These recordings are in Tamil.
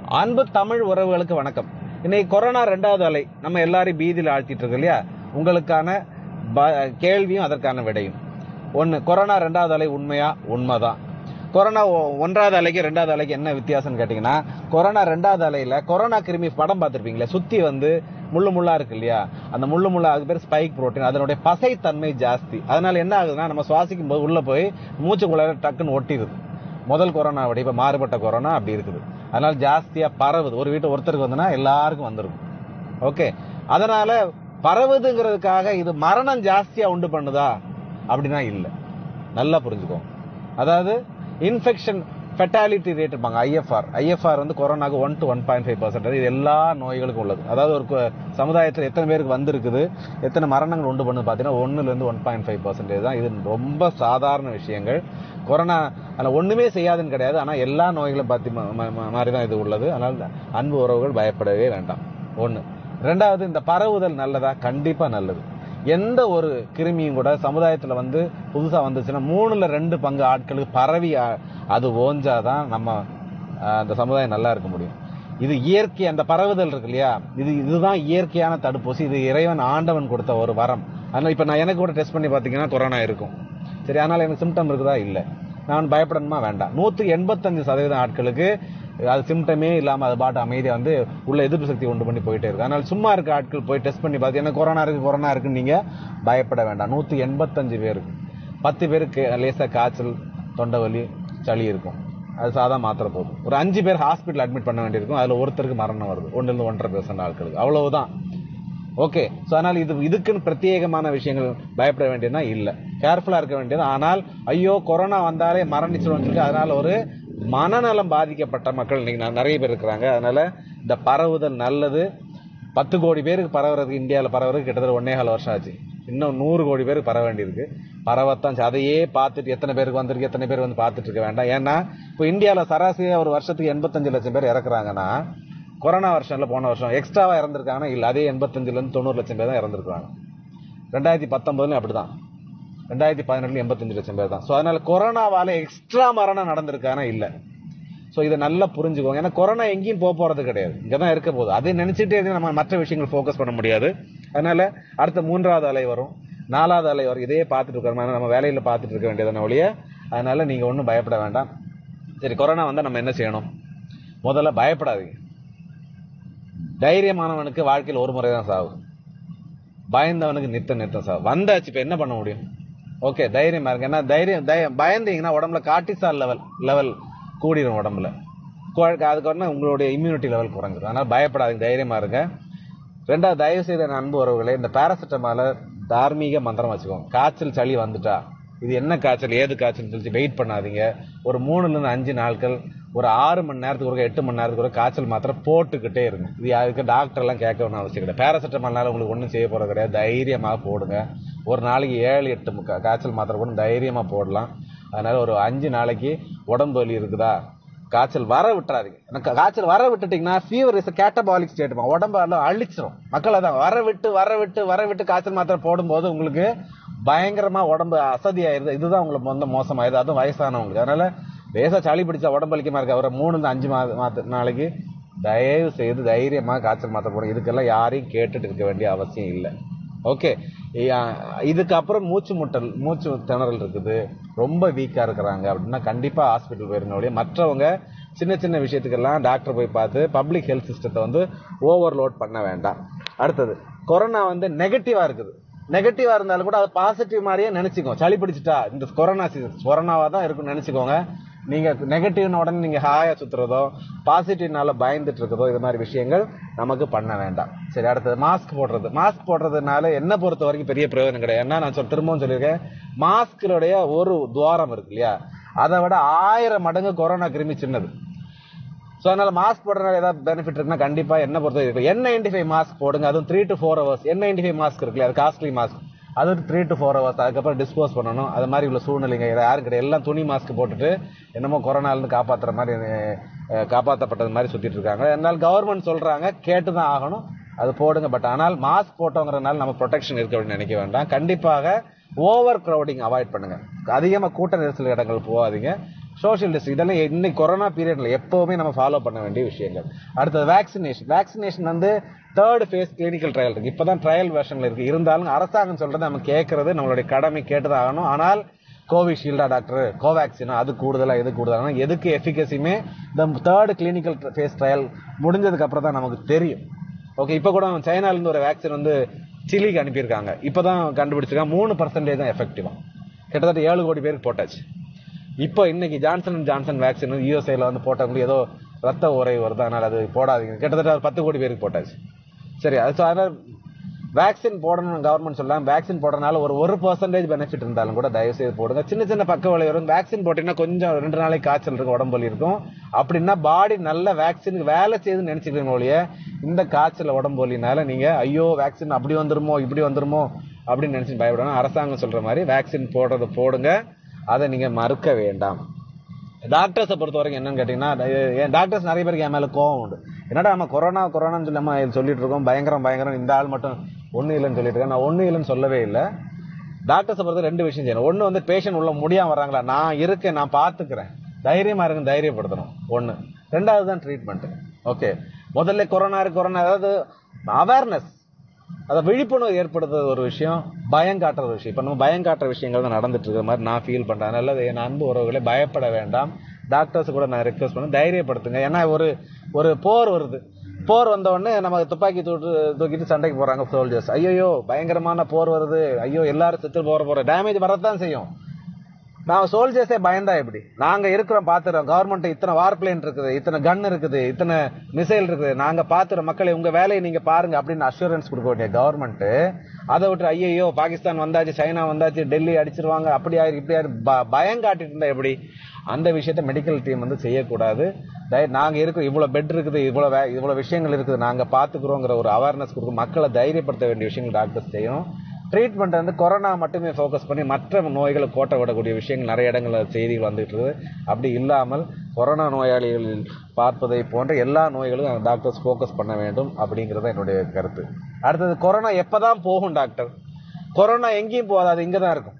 அன்பு தமிழ் உறவுகளுக்கு வணக்கம். இன்னைக்கு கொரோனா 2வது அலை நம்ம எல்லாரையும் பீதியில் ஆழ்த்திட்டு இருக்கு இல்லையா? உங்களுக்கான கேள்வியும் அதற்கான விடையும். ஒன்று, கொரோனா 2வது அலை உண்மையா? உண்மைதான். கொரோனா 1வது அலைக்கு 2வது அலைக்கு என்ன வித்தியாசம்னு கேட்டீங்கன்னா, கொரோனா 2வது அலையில கொரோனா கிருமி படம் பார்த்திருப்பீங்களா? சுத்தி முள்ளு முள்ளா இருக்கு இல்லையா? அந்த முள்ளு முள்ளா, அது பேர் ஸ்பைக் புரோட்டீன். அதனுடைய பசை தன்மை ஜாஸ்தி. அதனால என்ன ஆகுதுன்னா, நம்ம சுவாசிக்கும் போது உள்ள போய் மூச்சுக்குள்ள டக்குன்னு ஒட்டிடுது. முதல் கொரோனா விட இப்ப மாறுபட்ட கொரோனா அப்படி இருக்குது. அதனால ஜாஸ்தியா பரவுது. ஒரு வீட்டு ஒருத்தருக்கு வந்துன்னா எல்லாருக்கும் வந்துருக்கும். ஓகே, அதனால பரவுதுங்கிறதுக்காக இது மரணம் ஜாஸ்தியா உண்டு பண்ணுதா அப்படின்னா இல்ல. நல்லா புரிஞ்சுக்கோ. அதாவது இன்ஃபெக்ஷன் ஃபெட்டாலிட்டி ரேட் இருப்பாங்க, ஐஎஃப்ஆர் கொரோனாக்கு 1 to 1.5%. இது எல்லா நோய்களுக்கும் உள்ளது. அதாவது ஒரு சமுதாயத்தில் எத்தனை பேருக்கு வந்திருக்குது, எத்தனை மரணங்கள் உண்டு பண்ணு பார்த்தீங்கன்னா 1 to 1.5% தான். இது ரொம்ப சாதாரண விஷயங்கள். கொரோனா ஒண்ணுமே செய்யாதுன்னு கிடையாது. ஆனா எல்லா நோய்களும் மாதிரி தான் இது உள்ளது. அதனால அன்பு உறவுகள் பயப்படவே வேண்டாம். ஒண்ணு. 2வது, இந்த பரவுதல் நல்லதா? கண்டிப்பா நல்லது. எந்த ஒரு கிருமியும் கூட சமுதாயத்துல புதுசா வந்துச்சுன்னா 3ல் 2 பங்கு ஆட்களுக்கு பரவி அது ஓஞ்சாதான் நம்ம அந்த சமுதாயம் நல்லா இருக்க முடியும். இது இயற்கை. அந்த பரவுதல் இருக்கு இல்லையா, இதுதான் இயற்கையான தடுப்பூசி. இது இறைவன் ஆண்டவன் கொடுத்த ஒரு வரம். அதனால இப்ப எனக்கு கூட டெஸ்ட் பண்ணி பாத்தீங்கன்னா கொரோனா இருக்கும். சரி, அதனால எனக்கு சிம்டம் இருக்குதா? இல்ல. நான் பயப்படணுமா? வேண்டாம். 185% ஆட்களுக்கு அது சிம்டமே இல்லாம அது பாட்டு அமைதியா உள்ள எதிர்ப்பு சக்தி உண்டு பண்ணி போயிட்டே இருக்கு. அதனால சும்மா இருக்க ஆட்கள் போய் டெஸ்ட் பண்ணி பார்த்து என்ன கொரோனா இருக்குன்னு நீங்க பயப்பட வேண்டாம். 185 பேருக்கு 10 பேருக்கு லேசா காய்ச்சல், தொண்டை வலி, சளி இருக்கும். அது சாதா மாத்திரை போதும். ஒரு 5 பேர் ஹாஸ்பிட்டல் அட்மிட் பண்ண வேண்டியிருக்கும். அதுல ஒருத்தருக்கு மரணம் வருது. 1-1.5% ஆட்களுக்கு. அவ்வளவுதான். ஓகே, சோ அதனால இதுக்குன்னு பிரத்யேகமான விஷயங்கள் பயப்பட வேண்டியதுனா இல்ல. கேர்ஃபுல்லா இருக்க வேண்டியது. ஆனால் ஐயோ கொரோனா வந்தாலே மரணிச்சிடும் சொல்லி அதனால ஒரு மனநலம் பாதிக்கப்பட்ட மக்கள் இன்னைக்கு நிறைய பேர் இருக்கிறாங்க. அதனால இந்த பரவுதல் நல்லது. 10 கோடி பேருக்கு பரவுறதுக்கு, இந்தியாவில் பரவுறதுக்கு கிட்டத்தட்ட 1.25 வருஷம் ஆச்சு. இன்னும் 100 கோடி பேருக்கு பரவ வேண்டியிருக்கு. பரவத்தான். அதையே பார்த்துட்டு எத்தனை பேருக்கு வந்திருக்கு, எத்தனை பேர் பார்த்துட்டு இருக்க வேண்டாம். ஏன்னா இப்போ இந்தியாவில் சராசரியா ஒரு வருஷத்துக்கு 85 லட்சம் பேர் இறக்குறாங்கன்னா, கொரோனா வருஷம்ல போன வருஷம் எக்ஸ்ட்ராவா இறந்திருக்காங்கன்னா இல்ல, அதே 85-90 லட்சம் பேர் தான் இறந்திருக்காங்க. 2019 அப்படிதான். 2018 85 லட்சம் பேர் தான். சோ அதனால கொரோனாவால எக்ஸ்ட்ரா மரணம் நடந்திருக்கானா இல்ல. சோ இதை நல்லா புரிஞ்சுக்கோங்க. ஏன்னா கொரோனா எங்கேயும் போறது கிடையாது, இங்கதான் இருக்க போகுது. அதை நினைச்சிட்டே நம்ம மற்ற விஷயங்கள் போக்கஸ் பண்ண முடியாது. அதனால அடுத்த 3வது அலை வரும், 4வது அலை வரும். இதே பார்த்துட்டு இருக்கோம், நம்ம வேலையில பார்த்துட்டு இருக்க வேண்டியதான ஒழிய. அதனால நீங்க ஒன்றும் பயப்பட வேண்டாம். சரி, கொரோனா வந்தா நம்ம என்ன செய்யணும்? முதல்ல பயப்படாதீங்க. தைரியமானவனுக்கு வாழ்க்கையில் ஒரு முறை தான் சாவு. பயந்தவனுக்கு நித்தம் சாவு. வந்தாச்சு, இப்ப என்ன பண்ண முடியும்? ஓகே, தைரியமா இருக்கு. ஏன்னா பயந்தீங்கன்னா உடம்புல கார்டிசால் லெவல் கூடிடும் உடம்புல. அதுக்கு உங்களுடைய இம்யூனிட்டி லெவல் குறைஞ்சிடும். அதனால பயப்படாதீங்க, தைரியமா இருங்க. 2வது, தயவு செய்த அன்பு உறவுகளே, இந்த பாராசிட்டமால தார்மீக மந்திரம் வச்சுக்கோங்க. காய்ச்சல் சளி வந்துட்டா இது என்ன காய்ச்சல், ஏது காய்ச்சல் சொல்லி வெயிட் பண்ணாதீங்க. ஒரு 3-5 நாட்கள், ஒரு 6 மணி நேரத்துக்கு ஒரு 8 மணி நேரத்துக்கு ஒரு காய்ச்சல் மாத்திரை போட்டுக்கிட்டே இருங்க. இது அதுக்கு டாக்டர் எல்லாம் கேட்க ஒன்றும் அவசியம் கிடையாது. பாராசிட்டமால்னால உங்களுக்கு ஒன்றும் செய்ய போறது கிடையாது. தைரியமா போடுங்க. ஒரு நாளைக்கு 7-8 காய்ச்சல் மாத்திரை கூட தைரியமா போடலாம். அதனால ஒரு 5 நாளைக்கு உடம்பு வலி இருக்குதா, காய்ச்சல் வர விட்டுறாதீங்க. காய்ச்சல் வர விட்டுட்டீங்கன்னா ஃபீவர் இஸ் கேட்டபாலிக் ஸ்டேட், உடம்பு அழிச்சிடும். மக்கள் அதான் வர விட்டு காய்ச்சல் மாத்திரை போடும்போது உங்களுக்கு பயங்கரமா உடம்பு அசதியாயிருது. இதுதான் உங்களுக்கு மோசமாயிருது, அதுவும் வயசானவங்களுக்கு. அதனால லேசா சளி பிடிச்சா உடம்பு வலிக்கமா இருக்க ஒரு 3-5 நாளைக்கு தயவு செய்து தைரியமா காய்ச்சல் மாத்திரை போடுங்க. இதுக்கெல்லாம் யாரையும் கேட்டுட்டு இருக்க வேண்டிய அவசியம் இல்லை. ஓகே, இதுக்கப்புறம் மூச்சு திணறல் இருக்குது, ரொம்ப வீக்கா இருக்கிறாங்க அப்படின்னா கண்டிப்பா ஹாஸ்பிட்டல் போயிருங்க. மற்றவங்க சின்ன விஷயத்துக்கெல்லாம் டாக்டர் போய் பார்த்து பப்ளிக் ஹெல்த் சிஸ்டத்தை ஓவர்லோட் பண்ண வேண்டாம். அடுத்தது, கொரோனா நெகட்டிவா இருக்குது. நெகட்டிவா இருந்தாலும் கூட அது பாசிட்டிவ் மாதிரியே நினைச்சுக்கோங்க. சளி பிடிச்சிட்டா இந்த கொரோனா சீசன் கொரோனாவா தான் இருக்குன்னு நினைச்சுக்கோங்க. நீங்க நெகட்டிவ்னு உடனே நீங்க ஹாயா சுத்துறதோ, பாசிட்டிவ்னால பயந்துட்டு இருக்கிறதோ, இது மாதிரி விஷயங்கள் நமக்கு பண்ண வேண்டாம். சரி, அடுத்தது மாஸ்க் போடுறதுனால என்ன பொறுத்த வரைக்கும் பெரிய பிரயோஜனம் கிடையாது. ஏன்னா நான் திரும்பவும் சொல்லியிருக்கேன், மாஸ்களுடைய ஒரு துவாரம் இருக்கு இல்லையா, அதை விட 1000 மடங்கு கொரோனா கிருமி சின்னது. சோ அதனால மாஸ்க் போடுறதுனால ஏதாவது பெனிஃபிட் இருக்குன்னா கண்டிப்பா என்ன பொறுத்த வரைக்கும் N95 மாஸ்க் போடுங்க. அதுவும் 3 to 4 hours. N95 மாஸ்க் இருக்கு, அது காஸ்ட்லி மாஸ்க். அது 3 to 4 hours, அதுக்கப்புறம் டிஸ்போஸ் பண்ணணும். அது மாதிரி உள்ள சூழ்நிலைங்க யாரும் கிடையாது. எல்லாம் துணி மாஸ்க் போட்டுட்டு என்னமோ கொரோனால இருந்து காப்பாற்றப்பட்டது மாதிரி சுத்திட்டு இருக்காங்க. அதனால கவர்மெண்ட் சொல்றாங்க, கேட்டுதான் ஆகணும், அது போடுங்க. பட் ஆனால் மாஸ்க் போட்டோங்கிறதுனால நம்ம ப்ரொடெக்ஷன் இருக்கு அப்படின்னு நினைக்க வேண்டாம். கண்டிப்பாக ஓவர் கிரௌடிங் அவாய்ட் பண்ணுங்க. அதிகமா கூட்ட நெரிசல் இடங்கள் போகாதீங்க. சோஷியல் டிஸ்டன்ஸ், இதெல்லாம் இன்னைக்கு கொரோனா பீரியட்ல எப்பவுமே நம்ம ஃபாலோ பண்ண வேண்டிய விஷயங்கள். அடுத்தது வேக்சினேஷன் வந்து 3rd phase கிளினிக்கல் ட்ரையல் இருக்கு. இப்பதான் ட்ரையல் வெர்ஷன்ல இருக்கு. இருந்தாலும் அரசாங்கம் சொல்றது நம்ம கேட்கறது நம்மளுடைய கடமை, கேட்டுதான் ஆகணும். ஆனால் கோவிஷீல்டா டாக்டர், கோவேக்சினா அது கூடுதலா எது கூடுதலா, எதுக்கு எஃபிகசியுமே இந்த 3rd கிளினிக்கல் ஃபேஸ் ட்ரையல் முடிஞ்சதுக்கு அப்புறம் தான் நமக்கு தெரியும். ஓகே, இப்ப கூட சைனால இருந்து ஒரு வேக்சின் வந்து சிலிக்கு அனுப்பியிருக்காங்க. இப்பதான் கண்டுபிடிச்சிருக்காங்க 3% தான் எஃபெக்டிவா. கிட்டத்தட்ட 7 கோடி பேருக்கு போட்டாச்சு. இப்போ இன்னைக்கு ஜான்சன் வேக்சின் யூஎஸ்ஏல வந்து போட்டவங்களுக்கு ஏதோ ரத்த உறை வருது, அதனால அது போடாதீங்க. கிட்டத்தட்ட 10 கோடி பேருக்கு போட்டாச்சு. சரி, அதனால வேக்சின் போடணும் கவர்மெண்ட் சொல்லலாம். வேக்சின் போடுறதுனால ஒரு 1% பெனிஃபிட் இருந்தாலும் கூட தயவு செய்து போடுங்க. சின்ன பக்க விளைவு வரும். வேக்சின் போட்டீங்கன்னா கொஞ்சம் 2 நாளைக்கு காய்ச்சல் இருக்கும், உடம்பு வலி இருக்கும். அப்படின்னா பாடி நல்ல வேக்சினுக்கு வேலை செய்யுதுன்னு நினைச்சுக்கிறீங்க ஒழிய இந்த காய்ச்சல் உடம்பு வலினால நீங்க ஐயோ வேக்சின் அப்படி வந்துருமோ இப்படி வந்துருமோ அப்படின்னு நினைச்சு பயப்படணும். அரசாங்கம் சொல்ற மாதிரி வேக்சின் போடுறது போடுங்க, அதை நீங்க மறுக்க வேண்டாம். டாக்டர்ஸை பொறுத்த வரைக்கும் என்னன்னு கேட்டீங்கன்னா, டாக்டர்ஸ் நிறைய பேருக்கு என் மேல கோவம் உண்டு. என்னடா நம்ம கொரோனான்னு சொல்லி நம்ம சொல்லிட்டு இருக்கோம், பயங்கரம் இந்த ஆள் மட்டும் ஒண்ணு இல்லைன்னு சொல்லிட்டு இருக்கேன். நான் ஒண்ணு இல்லைன்னு சொல்லவே இல்லை. டாக்டர்ஸை பொறுத்த 2 விஷயம் செய்யணும். ஒண்ணு வந்து பேஷண்ட் உள்ள முடியாம வர்றாங்களா, நான் இருக்கேன், நான் பாத்துக்கிறேன், தைரியமா இருக்குன்னு தைரியப்படுத்தணும். ஒண்ணு. 2வது தான் ட்ரீட்மெண்ட். ஓகே, முதல்ல கொரோனா அதாவது அவேர்னஸ், அதை விழிப்புணர்வு ஏற்படுத்துறது ஒரு விஷயம், பயம் காட்டுறது விஷயம். இப்ப நம்ம பயம் காட்டுற விஷயங்கள் தான் நடந்துட்டு இருக்கிற மாதிரி நான் ஃபீல் பண்றேன். அதனால என் அன்பு உறவுகளை பயப்பட வேண்டாம். டாக்டர்ஸ் கூட நான் ரெக்வஸ்ட் பண்ண தைரியப்படுத்துங்க. ஏன்னா ஒரு போர் வருது. போர் வந்த உடனே நம்ம துப்பாக்கி தூக்கிட்டு சண்டைக்கு போறாங்க சோல்ஜர்ஸ். ஐயோ பயங்கரமான போர் வருது, ஐயோ எல்லாரும் செத்து போற டேமேஜ் வரத்தான் செய்யும். நான் சோல்ஜர்ஸே பயந்தா எப்படி? நாங்க இருக்கிறோம், பாத்துறோம். கவர்மெண்ட் இத்தனை வார் பிளேன் இருக்குது, இத்தனை கன் இருக்குது, இத்தனை மிசைல் இருக்குது, நாங்க பாத்துறோம். மக்களை உங்க வேலையை நீங்க பாருங்க அப்படின்னு அஷூரன்ஸ் கொடுக்க வேண்டிய கவர்மெண்ட் அதை விட்டு ஐயோ பாகிஸ்தான் வந்தாச்சு, சைனா வந்தாச்சு, டெல்லி அடிச்சிருவாங்க, அப்படி ஆயிரு இப்படி ஆயிரு பயம் காட்டிட்டு இருந்தா எப்படி? அந்த விஷயத்த மெடிக்கல் டீம் வந்து செய்யக்கூடாது. நாங்க இருக்கோம், இவ்வளவு பெட் இருக்குது, இவ்வளவு விஷயங்கள் இருக்குது, நாங்க பாத்துக்கிறோங்கிற ஒரு அவேர்னஸ் கொடுக்கும், மக்களை தைரியப்படுத்த வேண்டிய விஷயங்கள் டாக்டர்ஸ் செய்யணும். ட்ரீட்மெண்ட் வந்து கொரோனா மட்டுமே ஃபோக்கஸ் பண்ணி மற்ற நோய்களை கோட்டை விடக்கூடிய விஷயங்கள் நிறைய இடங்களில் செய்திகள் வந்துட்டு இருக்குது. அப்படி இல்லாமல் கொரோனா நோயாளிகள் பார்ப்பதை போன்ற எல்லா நோய்களும் டாக்டர்ஸ் ஃபோக்கஸ் பண்ண வேண்டும் அப்படிங்கிறது என்னுடைய கருத்து. அடுத்தது, கொரோனா எப்பதான் போகும் டாக்டர்? கொரோனா எங்கேயும் போகாது, அது இங்கே தான் இருக்கும்.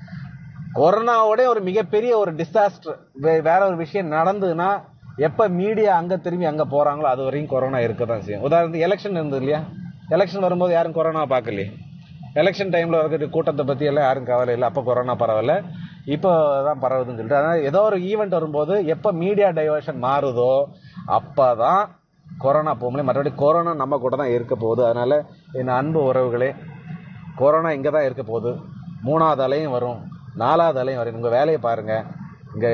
கொரோனாவோட ஒரு மிகப்பெரிய ஒரு டிசாஸ்டர் வேற ஒரு விஷயம் நடந்ததுன்னா எப்ப மீடியா அங்க திரும்பி அங்க போறாங்களோ அது வரைக்கும் கொரோனா இருக்கதான் செய்யும். உதாரணத்துக்கு எலெக்ஷன் இருந்தது இல்லையா? எலெக்ஷன் வரும்போது யாரும் கொரோனா பார்க்கலையே. எலெக்ஷன் டைம்ல இருக்கிற கூட்டத்தை பத்தி எல்லாம் யாரும் கவலை இல்லை. அப்ப கொரோனா பரவல, இப்பதான் பரவுதுன்னு சொல்லிட்டு. அதனால ஏதோ ஒரு ஈவெண்ட் வரும்போது எப்ப மீடியா டைவர்ஷன் மாறுதோ அப்பதான் கொரோனா போக முடியும். மற்றபடி கொரோனா நம்ம கூட தான் இருக்க போகுது. அதனால என் அன்பு உறவுகளே, கொரோனா இங்க தான் இருக்க போகுது. 3வது அலையும் வரும், 4வது அலையும் வரும். உங்க வேலையை பாருங்க. இங்க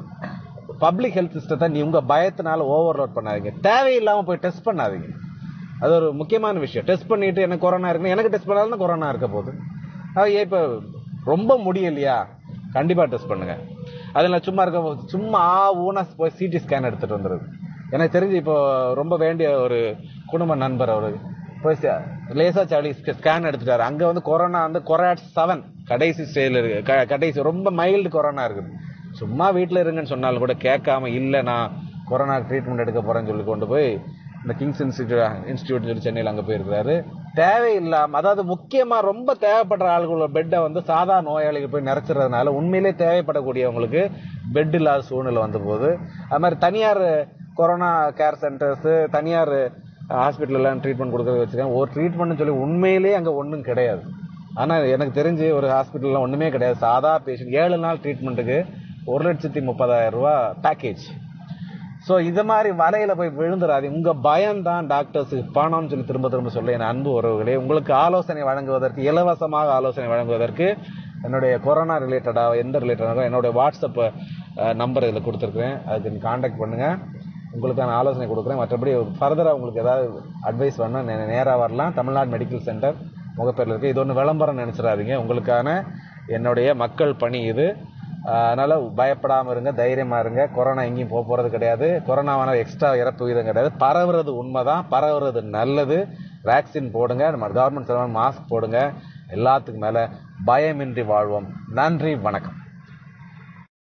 பப்ளிக் ஹெல்த் சிஸ்டத்தை நீ உங்க பயத்தினால ஓவர்லோட் பண்ணாதீங்க. தேவையில்லாம போய் டெஸ்ட் பண்ணாதீங்க. அது ஒரு முக்கியமான விஷயம். டெஸ்ட் பண்ணிட்டு எனக்கு கொரோனா இருக்கு, எனக்கு டெஸ்ட் பண்ணாலும் கொரோனா இருக்க போகுது. இப்ப ரொம்ப முடியலையா, கண்டிப்பா டெஸ்ட் பண்ணுங்க. அதுல சும்மா ஊனா போய் சிடி ஸ்கேன் எடுத்துட்டு வந்துருது. எனக்கு தெரிஞ்சு இப்போ ரொம்ப வேண்டிய ஒரு குடும்ப நண்பர், அவரு போய் லேசா சாலி ஸ்கேன் எடுத்துட்டாரு. அங்க வந்து கொரோனா வந்து கொராட் 7 கடைசி ஸ்டேஜ்ல இருக்கு. கடைசி ரொம்ப மைல்டு கொரோனா இருக்குது. சும்மா வீட்டுல இருங்கன்னு சொன்னாலும் கூட கேட்காம இல்ல நான் கொரோனா ட்ரீட்மெண்ட் எடுக்க போறேன்னு சொல்லி கொண்டு போய் இந்த கிங்ஸ் இன்ஸ்டிடியூட் சொல்லி சென்னையில் அங்க போயிருக்கிறாரு. தேவையில்லாம, அதாவது முக்கியமா ரொம்ப தேவைப்படுற ஆளுகளோட பெட்டை வந்து சாதா நோயாளிகள் போய் நிறைச்சிடறதுனால உண்மையிலே தேவைப்படக்கூடியவங்களுக்கு பெட் இல்லாத சூழ்நிலை வந்த போது, அது மாதிரி தனியார் கொரோனா கேர் சென்டர்ஸ், தனியார் ஹாஸ்பிட்டல் எல்லாம் ட்ரீட்மெண்ட் கொடுக்கறது வச்சிருக்காங்க. ஒரு ட்ரீட்மெண்ட் சொல்லி உண்மையிலேயே அங்க ஒன்றும் கிடையாது. ஆனா எனக்கு தெரிஞ்சு ஒரு ஹாஸ்பிட்டல்லாம் ஒண்ணுமே கிடையாது. சாதா பேஷண்ட் 7 நாள் ட்ரீட்மெண்ட்டுக்கு 1,30,000 ரூபாய் பேக்கேஜ். சோ இது மாதிரி வலையில போய் விழுந்துடாது. உங்க பயம் தான் டாக்டர்ஸுக்கு பணம்னு சொல்லி திரும்ப சொல்ல என் அன்பு உறவுகளே, உங்களுக்கு ஆலோசனை வழங்குவதற்கு, இலவசமாக ஆலோசனை வழங்குவதற்கு என்னுடைய கொரோனா ரிலேட்டடா எந்த ரிலேட்டடாக என்னுடைய வாட்ஸ்அப் நம்பர் இதில் கொடுத்துருக்கேன். அதுக்கு கான்டாக்ட் பண்ணுங்க, உங்களுக்கான ஆலோசனை கொடுக்குறேன். மற்றபடி ஃபர்தரா உங்களுக்கு ஏதாவது அட்வைஸ் வேணா நேராக வரலாம். தமிழ்நாடு மெடிக்கல் சென்டர் முகப்பேரில் இருக்கு. இது ஒன்று விளம்பரம் நினைச்சிடாதீங்க, உங்களுக்கான என்னுடைய மக்கள் பணி இது. அதனால பயப்படாம இருங்க, தைரியமா இருங்க. கொரோனா எங்கேயும் போறது கிடையாது. கொரோனாவான எக்ஸ்ட்ரா இறப்பு விகிதம் கிடையாது. பரவுறது உண்மைதான், பரவுறது நல்லது. வேக்சின் போடுங்க, நம்ம கவர்மெண்ட் மாஸ்க் போடுங்க. எல்லாத்துக்கும் மேல பயமின்றி வாழ்வோம். நன்றி, வணக்கம்.